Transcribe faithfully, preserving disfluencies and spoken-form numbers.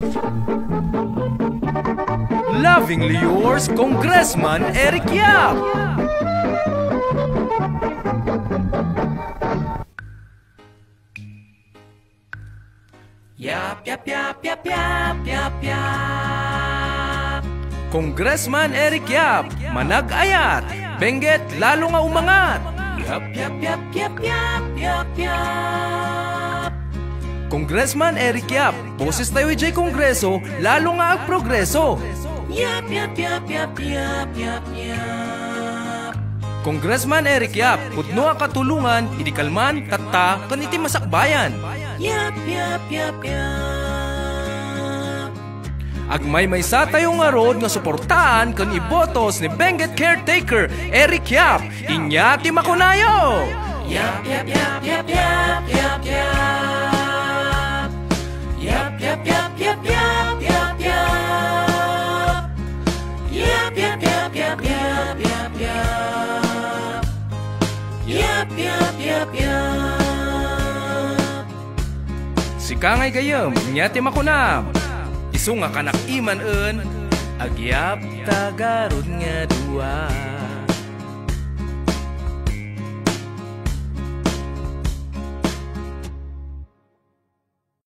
Lovingly yours, Congressman Eric Yap. Yap, yap, yap, yap, yap, yap, yap. Congressman Eric Yap, manag-ayat, Benguet lalo nga umangat. Yap, yap, yap, yap, yap, yap, yap. Congressman Eric Yap, boses tayo ijay Kongreso, lalo nga ang progreso. Yap, yap, yap, yap, yap, yap, yap. Congressman Eric Yap, pudno ang katulungan, idikalman, tatta, kaniti masakbayan. Yap, yap, yap, yap. Agmay may sa tayong arod nga suportaan kan ibotos ni Benguet caretaker Eric Yap. Inyati makunayo. Yap, yap, yap, yap, yap, yap, yap. Yap, yap, yap, yap, yap, yap, yap. Yap, yap, yap, yap, yap, yap, yap. Yap, yap, yap, yap. Si Kangay gayam, nyati makunam. Isu nga kanak iman en, agyap tagarod nga dua.